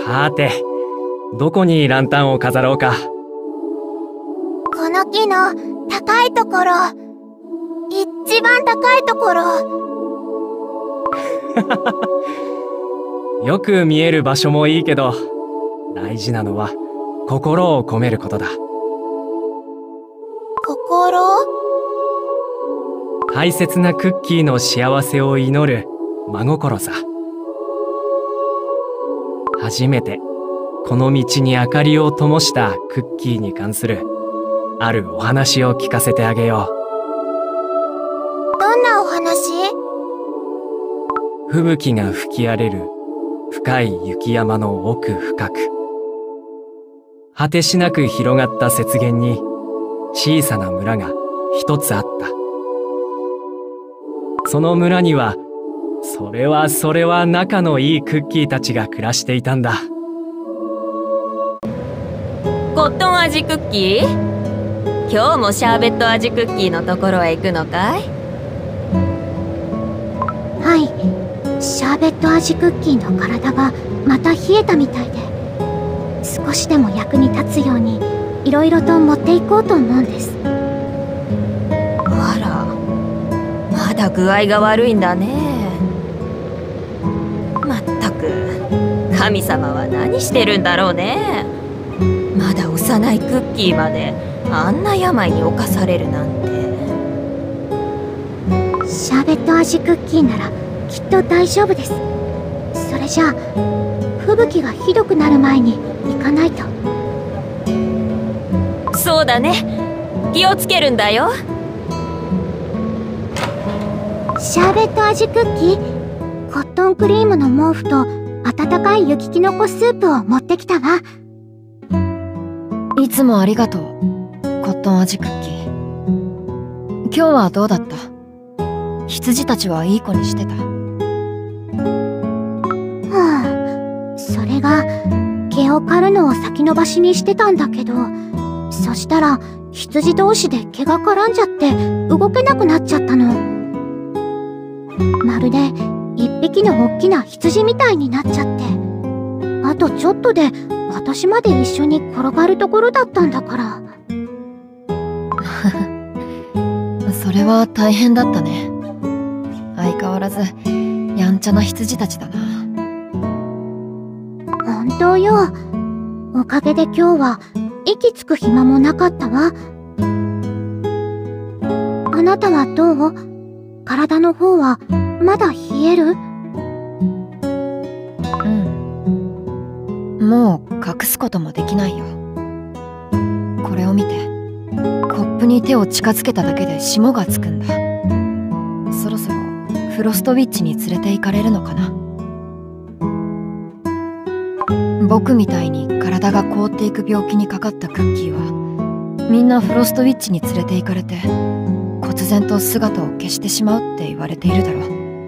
はて、どこにランタンを飾ろうか。 この木の高いところ、一番高いところ。 よく見える場所もいいけど、大事なのは心を込めることだ。 心？ 大切なクッキーの幸せを祈る真心さ。初めてこの道に明かりを灯したクッキーに関するあるお話を聞かせてあげよう。どんなお話？ 吹雪が吹き荒れる深い雪山の奥深く、果てしなく広がった雪原に小さな村が一つあった。その村にはそれは仲のいいクッキーたちが暮らしていたんだ。 コットン味クッキー？今日もシャーベット味クッキーのところへ行くのかい？ はい、シャーベット味クッキーの体がまた冷えたみたいで、少しでも役に立つようにいろいろと持っていこうと思うんです。 あら、まだ具合が悪いんだね。まったく、神様は何してるんだろうね。まだ幼いクッキーまであんな病に侵されるなんて。 シャーベット味クッキーならきっと大丈夫です。それじゃあ吹雪がひどくなる前に行かないと。 そうだね、気をつけるんだよ。 シャーベット味クッキー、コットンクリームの毛布と温かい雪きのこスープを持ってきたわ。 いつもありがとう、コットン味クッキー。今日はどうだった？羊たちはいい子にしてた？ それが毛を刈るのを先延ばしにしてたんだけど、そしたら羊同士で毛が絡んじゃって動けなくなっちゃったの。まるで一匹の大きな羊みたいになっちゃって、あとちょっとで私まで一緒に転がるところだったんだから。 それは大変だったね。相変わらずやんちゃな羊たちだな。 本当よ。おかげで今日は息つく暇もなかったわ。あなたはどう？体の方はまだ冷える？ もう隠すこともできないよ。これを見て。コップに手を近づけただけで霜がつくんだ。そろそろフロストウィッチに連れて行かれるのかな。僕みたいに体が凍っていく病気にかかったクッキーはみんなフロストウィッチに連れて行かれて忽然と姿を消してしまうって言われているだろう。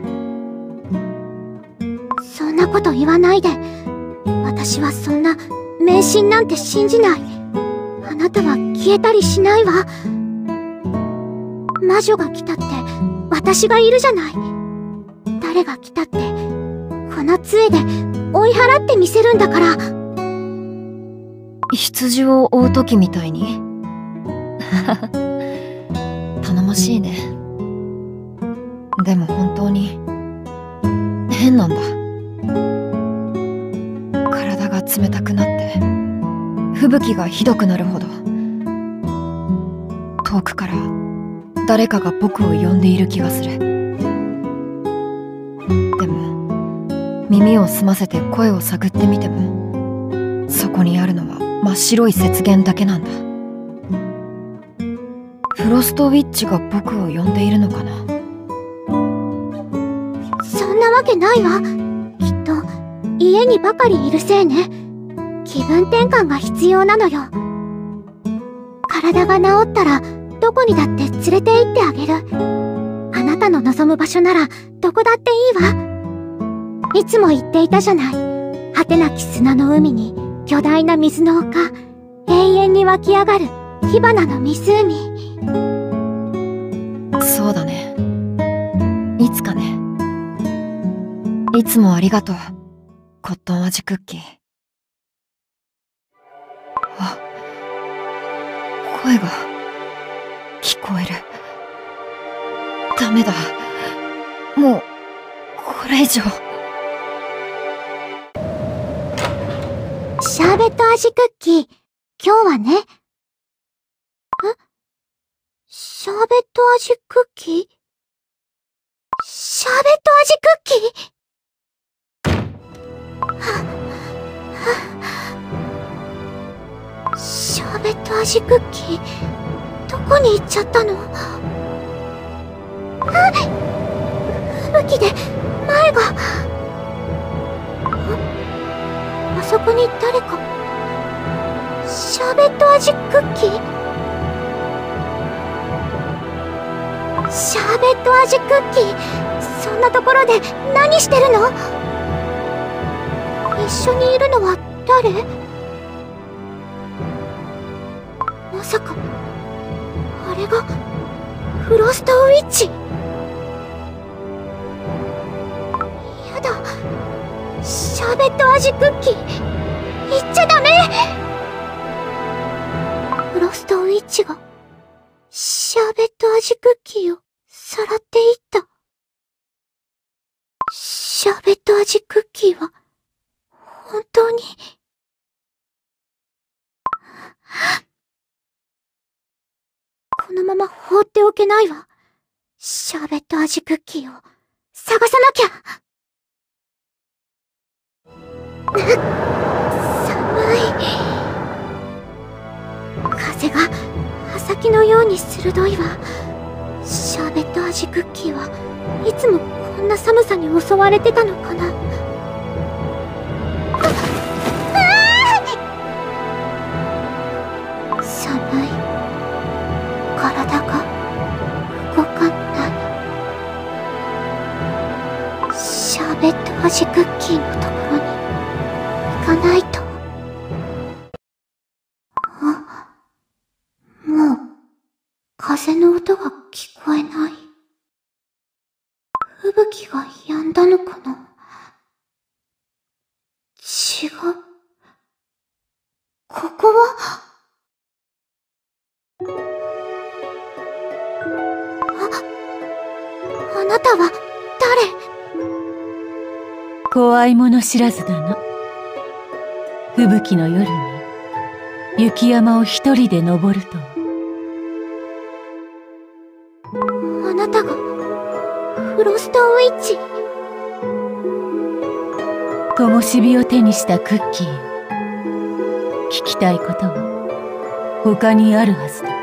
そんなこと言わないで。私はそんな迷信なんて信じない。あなたは消えたりしないわ。魔女が来たって私がいるじゃない。誰が来たってこの杖で追い払ってみせるんだから。 羊を追う時みたいに頼もしいね。でも本当に変なんだ。体が冷たくなって吹雪がひどくなるほど遠くから誰かが僕を呼んでいる気がする。でも耳を澄ませて声を探ってみてもそこにあるのは真っ白い雪原だけなんだ。フロストウィッチが僕を呼んでいるのかな。 そんなわけないわ。きっと家にばかりいるせいね。気分転換が必要なのよ。体が治ったらどこにだって連れて行ってあげる。あなたの望む場所ならどこだっていいわ。いつも言っていたじゃない。果てなき砂の海に巨大な水の丘、永遠に湧き上がる火花の湖。 そうだね。いつかね。いつもありがとう、コットン味クッキー。 声が聞こえる。ダメだ。もうこれ以上。 シャーベット味クッキー、今日はね。シャーベット味クッキー？シャーベット味クッキー？シャーベット味クッキー、どこに行っちゃったの？吹雪で前が。あそこに誰か。シャーベット味クッキー？シャーベット味クッキー、そんなところで何してるの？一緒にいるのは誰？まさかあれがフロストウィッチ？やだ、シャーベット味クッキー、言っちゃダメ！フロストウィッチがシャーベット味クッキーをさらっていった。シャーベット味クッキーは本当に。このまま放っておけないわ。シャーベット味クッキーを探さなきゃ。寒い。風が刃先のように鋭いわ。シャーベット味クッキーはいつもこんな寒さに襲われてたのかな。寒い。体が動かない。シャーベット味クッキーのところに行かないと。もう風の音が聞こえない。吹雪が止んだのかな。違う。ここは。あなたは誰？ 怖いもの知らずだな。吹雪の夜に雪山を一人で登るとは。 あなたがフロストウィッチ？ 灯火を手にしたクッキーよ。聞きたいことは他にあるはずだ。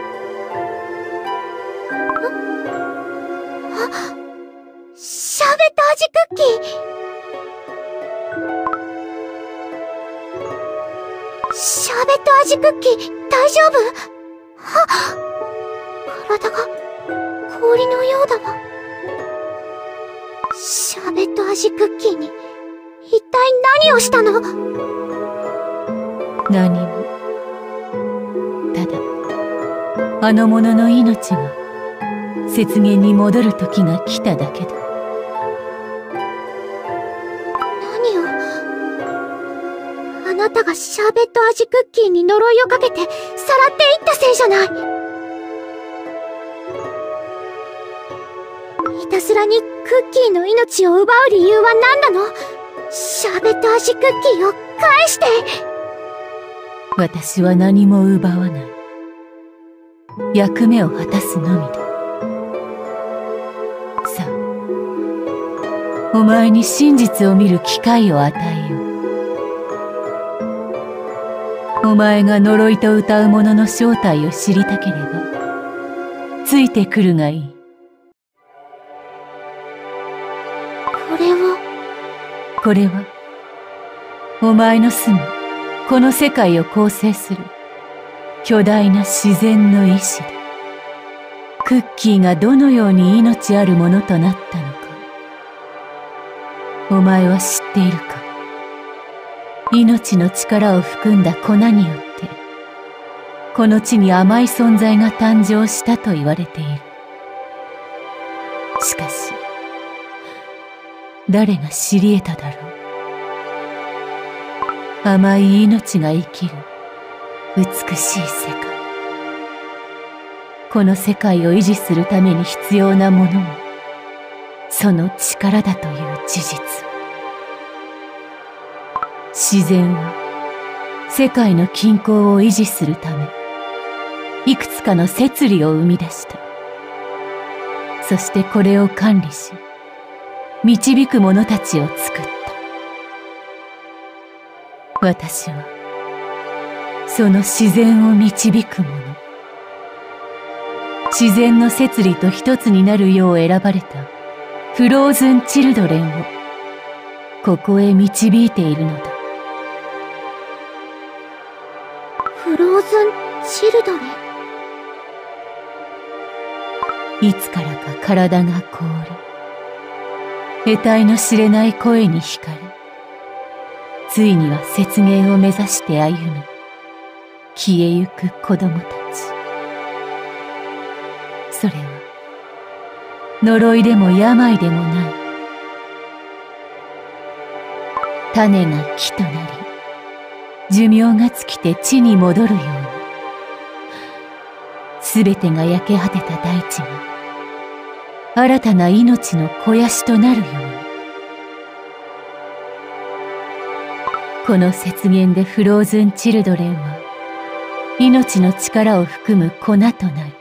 シャーベット味クッキー。シャーベット味クッキー、大丈夫？体が氷のようだわ。シャーベット味クッキーに一体何をしたの？ 何も。ただあの者の命が雪原に戻る時が来ただけだ。 何を？あなたがシャーベット味クッキーに呪いをかけてさらっていったせいじゃない。いたずらにクッキーの命を奪う理由は何なの？シャーベット味クッキーを返して。 私は何も奪わない。役目を果たすのみだ。さあ、お前に真実を見る機会を与えよう。お前が呪いと歌う者の正体を知りたければついてくるがいい。これはお前の住むこの世界を構成する巨大な自然の意志だ。クッキーがどのように命あるものとなったのか、お前は知っているか。命の力を含んだ粉によってこの地に甘い存在が誕生したと言われている。しかし誰が知り得ただろう。甘い命が生きる美しい世界。 この世界を維持するために必要なものもその力だという事実。自然は世界の均衡を維持するためいくつかの摂理を生み出した。そしてこれを管理し導く者たちを作った。私はその自然を導く者、自然の摂理と一つになるよう選ばれたフローズンチルドレンをここへ導いているのだ。 フローズンチルドレン。 いつからか体が凍り、得体の知れない声に惹かれ、ついには雪原を目指して歩み、消えゆく子供たち。それは呪いでも病でもない。種が木となり、寿命が尽きて地に戻るように、すべてが焼け果てた大地が新たな命の肥やしとなるように、この雪原でフローズンチルドレンは命の力を含む粉となり、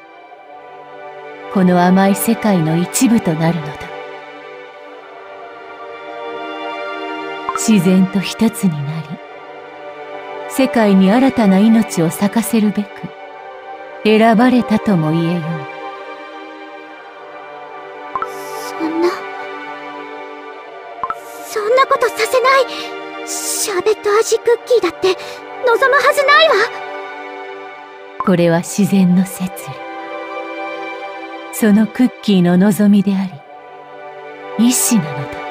この甘い世界の一部となるのだ。自然と一つになり、世界に新たな命を咲かせるべく選ばれたとも言えよう。 そんなことさせない。シャーベット味クッキーだって望むはずないわ。 これは自然の摂理、そのクッキーの望みであり意志なのだ。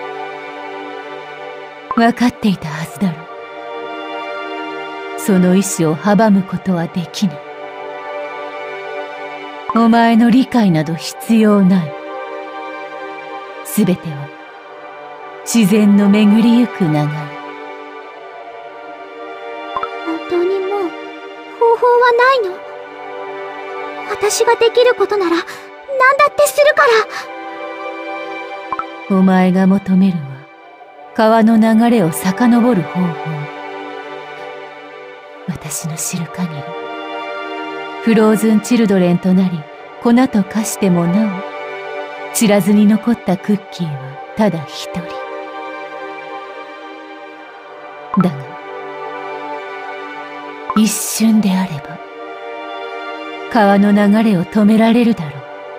分かっていたはずだろう。その意志を阻むことはできない。お前の理解など必要ない。すべては自然の巡りゆく流れ。 本当にもう方法はないの？私ができることなら何だってするから。 お前が求めるは川の流れを遡る方法。私の知る限り、フローズンチルドレンとなり粉と化してもなお散らずに残ったクッキーはただ一人だが、一瞬であれば川の流れを止められるだろう。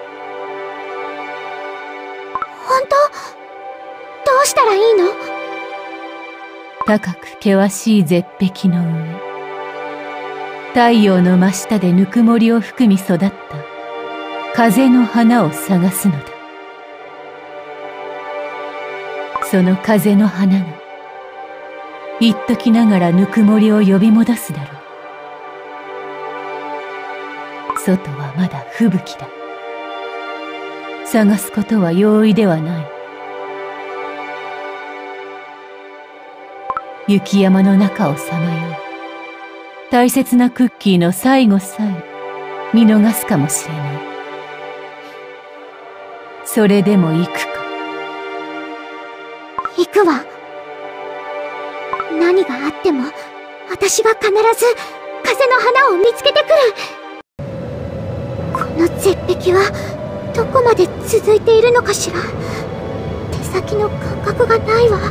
本当？どうしたらいいの？ 高く険しい絶壁の上、太陽の真下でぬくもりを含み育った風の花を探すのだ。その風の花が一時ながらぬくもりを呼び戻すだろう。外はまだ吹雪だ。探すことは容易ではない。雪山の中をさまよう大切なクッキーの最後さえ見逃すかもしれない。それでも行くか？ 行くわ。何があっても私が必ず風の花を見つけてくる。この絶壁はどこまで続いているのかしら。手先の感覚がないわ。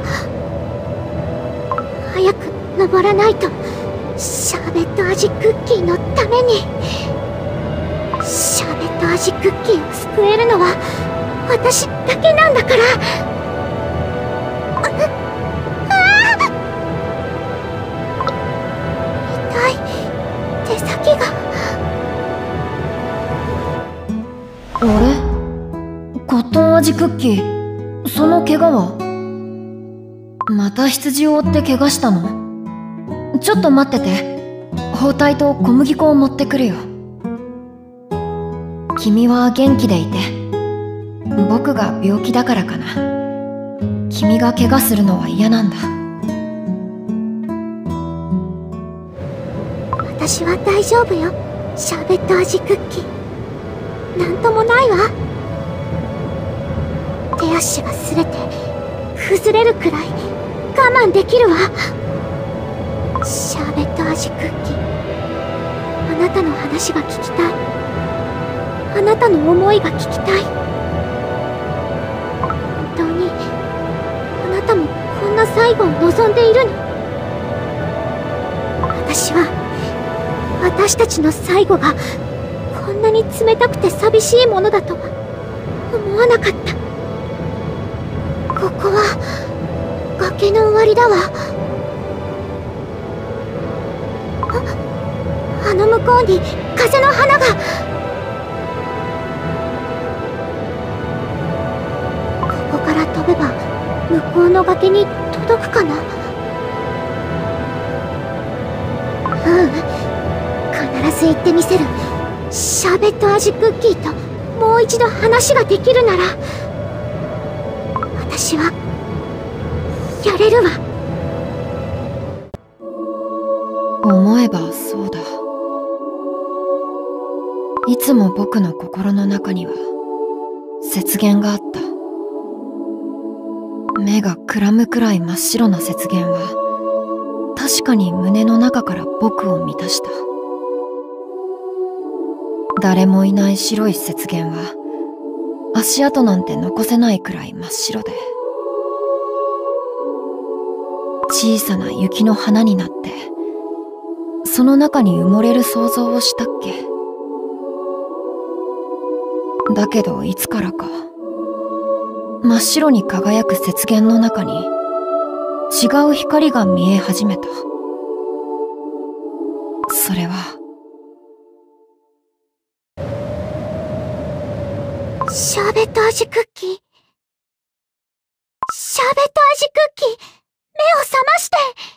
早く登らないと。シャーベット味クッキーのために。シャーベット味クッキーを救えるのは私だけなんだから。痛い。手先が。 あれ？コットン味クッキー、その怪我は？また羊を追って怪我したの？ちょっと待ってて。包帯と小麦粉を持ってくるよ。君は元気でいて。僕が病気だからかな。君が怪我するのは嫌なんだ。 私は大丈夫よ。シャーベット味クッキー。 なんともないわ。手足がすれて崩れるくらい我慢できるわ。シャーベット味クッキー、あなたの話が聞きたい。あなたの思いが聞きたい。本当にあなたもこんな最後を望んでいるの？私たちの最後がこんなに冷たくて寂しいものだとは思わなかった。ここは崖の終わりだわ。あの向こうに風の花が。ここから飛べば向こうの崖に届くかな。必ず行ってみせる。シャーベット味クッキーともう一度話ができるなら私はやれるわ。 思えばそうだ。いつも僕の心の中には雪原があった。目がくらむくらい真っ白な雪原は確かに胸の中から僕を満たした。誰もいない白い雪原は足跡なんて残せないくらい真っ白で、小さな雪の花になってその中に埋もれる想像をしたっけ。だけどいつからか真っ白に輝く雪原の中に違う光が見え始めた。それはシャーベット味クッキー。シャーベット味クッキー、目を覚まして。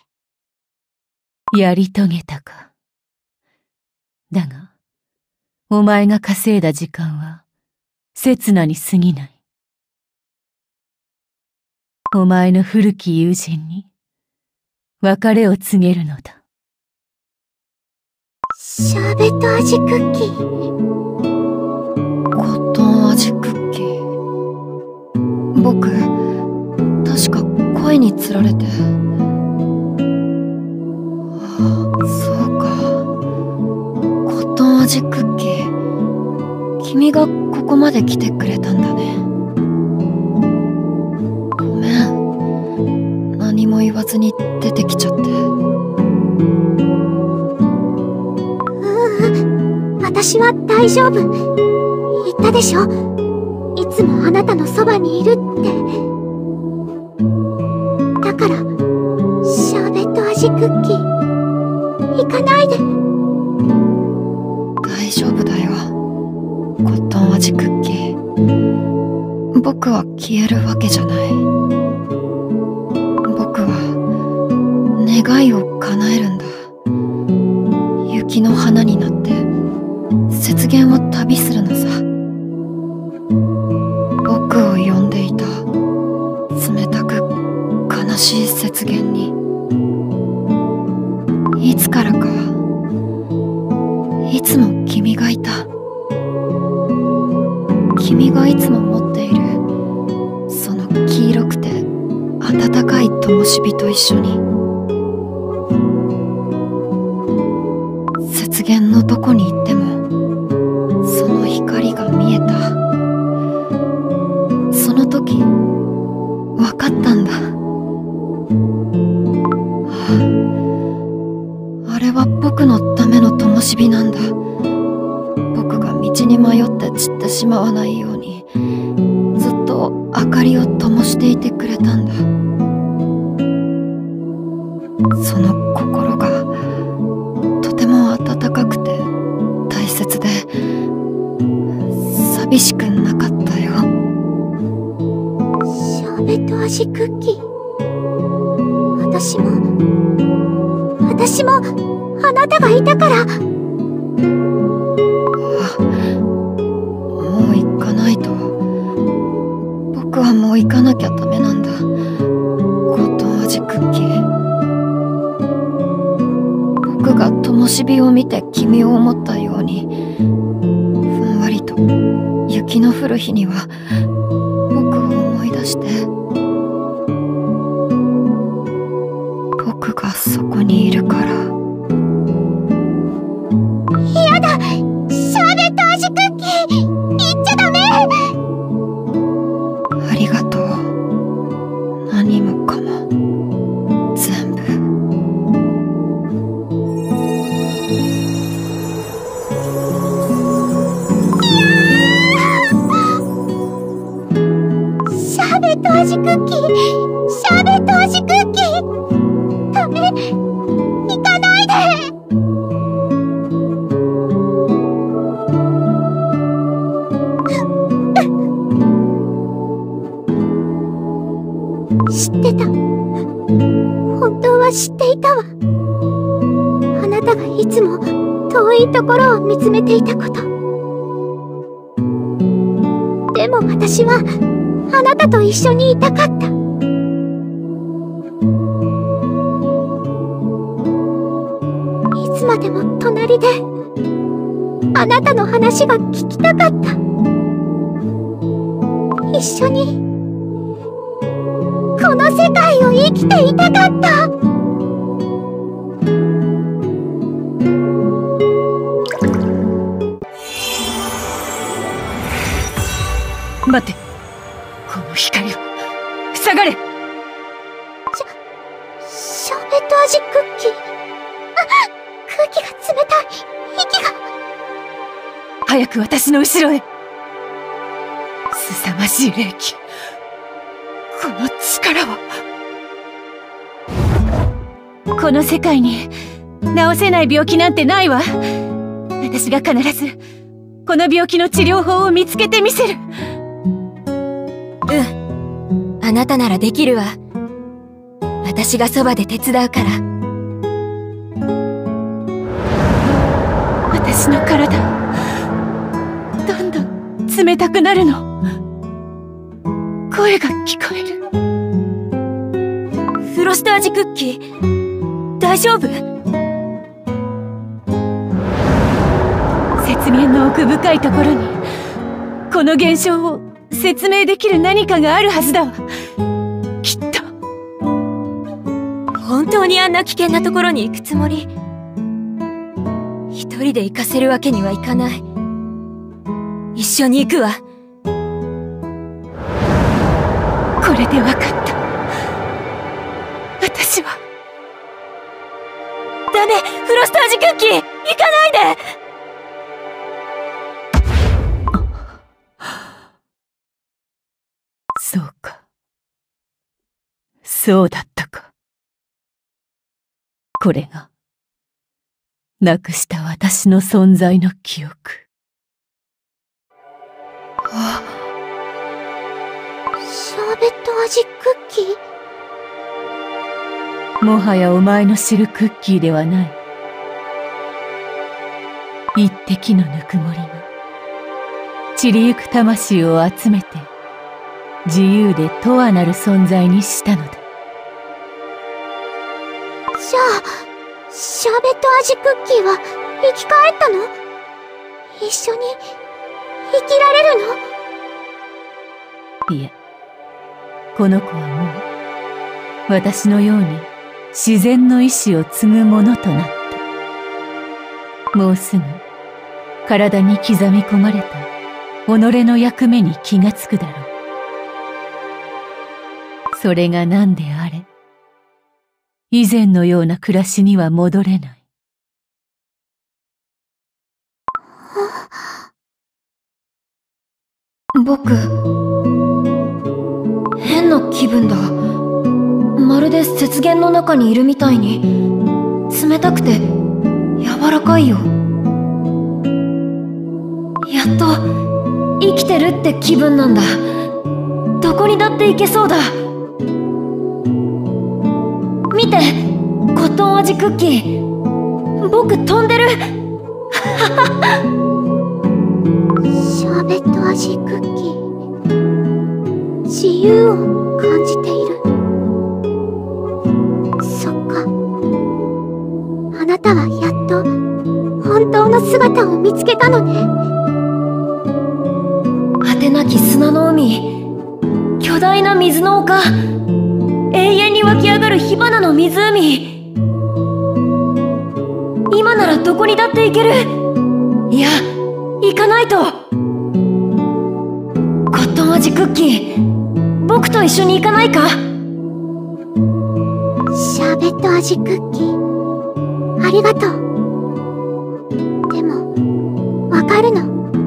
やり遂げたか。だが、お前が稼いだ時間は、刹那に過ぎない。お前の古き友人に、別れを告げるのだ。 シャーベット味クッキー。 コットン味クッキー。僕、確か声につられて。そうか。コットン味クッキー。君がここまで来てくれたんだね。ごめん。何も言わずに出てきちゃって。 私は大丈夫。言ったでしょ。いつもあなたのそばにいるって。だから、シャーベット味クッキー、行かないで。 大丈夫だよ。コットン味クッキー。僕は消えるわけじゃない。僕は願いを叶えるんだ。雪の花になって雪原を旅するのさ。僕を呼んでいた冷たく悲しい雪原に、いつからかいつも君がいた。君がいつも持っているその黄色くて暖かい灯火と一緒に、雪原のどこに行ってもその光が見えた。その時わかったんだ。あれは僕のための灯火なんだ。僕が道に迷って散ってしまわないようにずっと明かりを灯していてくれたんだ。その心がとても温かくて大切で寂しくなかったよ。 シャーベット味クッキー。私もあなたがいたから。 もう行かないと。僕はもう行かなきゃダメなんだ。コットン味クッキー。僕が灯火を見て君を思ったように、ふんわりと雪の降る日には僕を思い出して、僕がそこにいるから。 やだ、シャーベット味クッキー言っちゃダメ。 ありがとう。何もかも全部。 シャーベット味クッキー、シャーベット味クッキー、ダメ、行かないで。知ってた。本当は知っていたわ。あなたがいつも遠いところを見つめていたこと。でも私はあなたと一緒にいたかった。いつまでも隣であなたの話が聞きたかった。一緒にこの世界を生きていたかった。 待って、この光を塞がれ。 シャーベット味クッキー。空気が冷たい。息が。 早く私の後ろへ。凄まじい霊気、この力は。この世界に治せない病気なんてないわ。私が必ずこの病気の治療法を見つけてみせる。 あなたならできるわ。私がそばで手伝うから。 私の体どんどん冷たくなるの。声が聞こえる。 フロスト味クッキー、大丈夫？ 雪原の奥深いところにこの現象を説明できる何かがあるはずだわ。きっと。 本当にあんな危険なところに行くつもり？一人で行かせるわけにはいかない。一緒に行くわ。 これでわかった。私は。 ダメ！フロスト味クッキー！行かないで！ そうか。そうだったか。これが、なくした私の存在の記憶。 シャーベット味クッキー？ もはやお前の知るクッキーではない。一滴のぬくもりが、散りゆく魂を集めて、自由で永遠なる存在にしたのだ。 じゃあ、シャーベット味クッキーは生き返ったの？一緒に生きられるの？ いえ、この子はもう、私のように自然の意志を継ぐものとなった。もうすぐ、体に刻み込まれた己の役目に気がつくだろう。それが何であれ、以前のような暮らしには戻れない。 僕、変な気分だ。まるで雪原の中にいるみたいに、冷たくて柔らかいよ。やっと生きてるって気分なんだ。どこにだって行けそうだ。見て、コットン味クッキー。僕飛んでる。 シャーベット味クッキー。自由を感じている。そっか。あなたはやっと本当の姿を見つけたのね。 永遠に湧き上がる火花の湖。今ならどこにだって行ける。いや、行かないと。コットン味クッキー、僕と一緒に行かないか。 シャーベット味クッキー、ありがとう。でも、わかるの。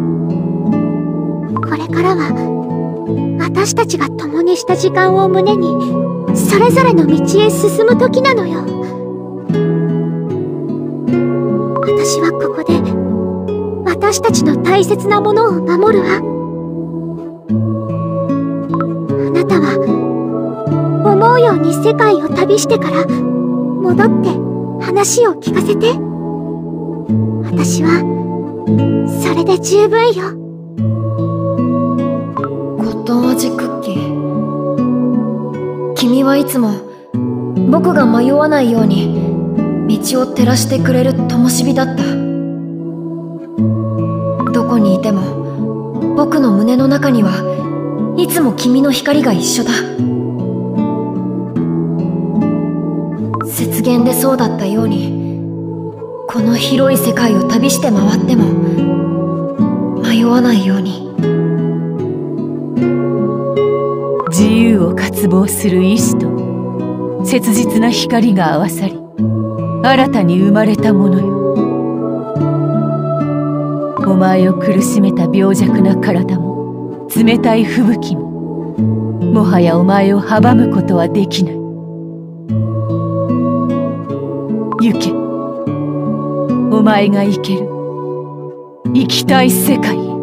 これからは、私たちが共にした時間を胸に、それぞれの道へ進む時なのよ。私はここで、私たちの大切なものを守るわ。あなたは、思うように世界を旅してから、戻って話を聞かせて。私は、それで十分よ。 コットン味クッキー。君はいつも僕が迷わないように道を照らしてくれる灯火だった。どこにいても僕の胸の中にはいつも君の光が一緒だ。雪原でそうだったように、この広い世界を旅して回っても迷わないように。 自由を渇望する意志と切実な光が合わさり、新たに生まれたものよ。お前を苦しめた病弱な体も冷たい吹雪も、もはやお前を阻むことはできない。行け、お前が行ける、行きたい世界へ。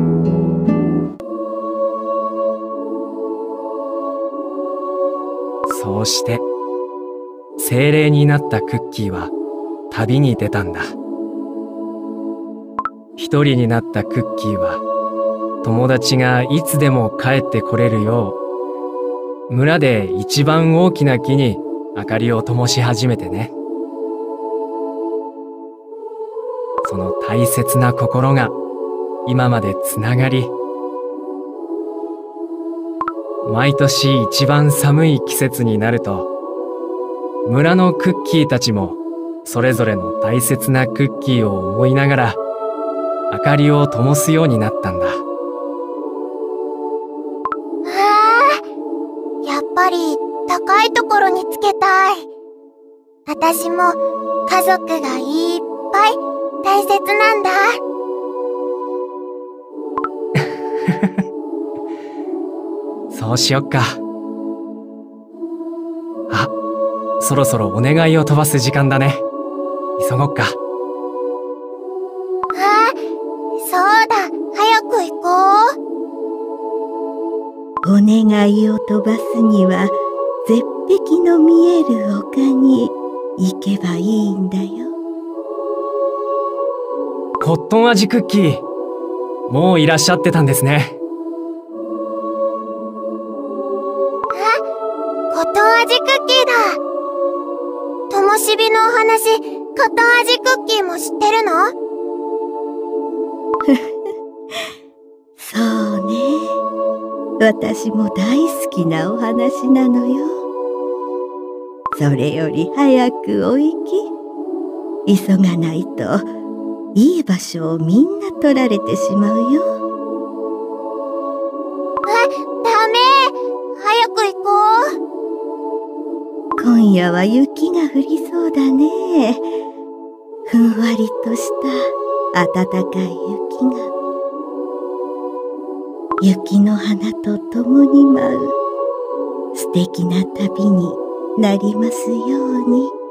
そうして精霊になったクッキーは旅に出たんだ。一人になったクッキーは友達がいつでも帰ってこれるよう、村で一番大きな木に明かりを灯し始めてね。その大切な心が今までつながり、毎年一番寒い季節になると、村のクッキーたちもそれぞれの大切なクッキーを思いながら明かりを灯すようになったんだ。 やっぱり高いところにつけたい。私も家族がいっぱい大切なんだ。 そうしよっか。あ、そろそろお願いを飛ばす時間だね。急ごっか。 そうだ、早く行こう。 お願いを飛ばすには絶壁の見える丘に行けばいいんだよ。 コットン味クッキー、もういらっしゃってたんですね。 コットン味クッキーだ。灯火のお話、コットン味クッキーも知ってるの？ そうね。私も大好きなお話なのよ。それより早くお行き。急がないといい場所をみんな取られてしまうよ。 ダメ。早く行こう。 今夜は雪が降りそうだね。ふんわりとした暖かい雪が。雪の花と共に舞う素敵な旅になりますように。